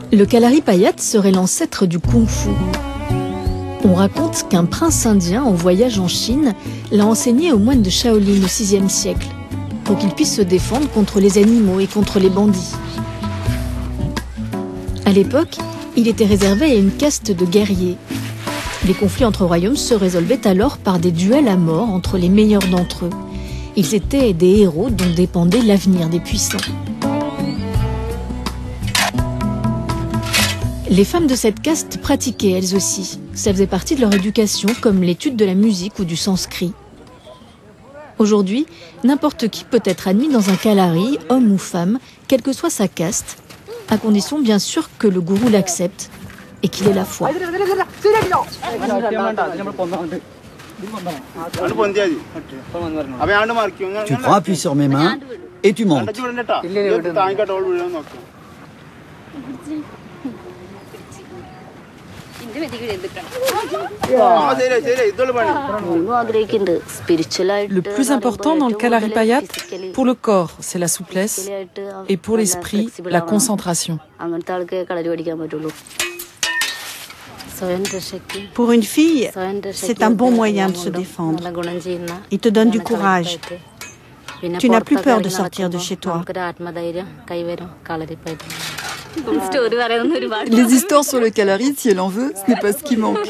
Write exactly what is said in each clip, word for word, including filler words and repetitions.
Le Kalaripayattu serait l'ancêtre du Kung-Fu. On raconte qu'un prince indien en voyage en Chine l'a enseigné aux moines de Shaolin au sixième siècle, pour qu'ils puissent se défendre contre les animaux et contre les bandits. À l'époque, il était réservé à une caste de guerriers. Les conflits entre royaumes se résolvaient alors par des duels à mort entre les meilleurs d'entre eux. Ils étaient des héros dont dépendait l'avenir des puissants. Les femmes de cette caste pratiquaient elles aussi. Ça faisait partie de leur éducation, comme l'étude de la musique ou du sanskrit. Aujourd'hui, n'importe qui peut être admis dans un kalari, homme ou femme, quelle que soit sa caste, à condition bien sûr que le gourou l'accepte et qu'il ait la foi. Tu prends appui sur mes mains et tu montes. Le plus important dans le Kalaripayattu, pour le corps, c'est la souplesse, et pour l'esprit, la concentration. Pour une fille, c'est un bon moyen de se défendre. Il te donne du courage. Tu n'as plus peur de sortir de chez toi. Les histoires sur le Kalari, si elle en veut, ce n'est pas ce qui manque.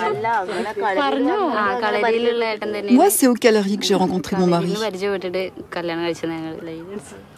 Moi, c'est au Kalari que j'ai rencontré mon mari.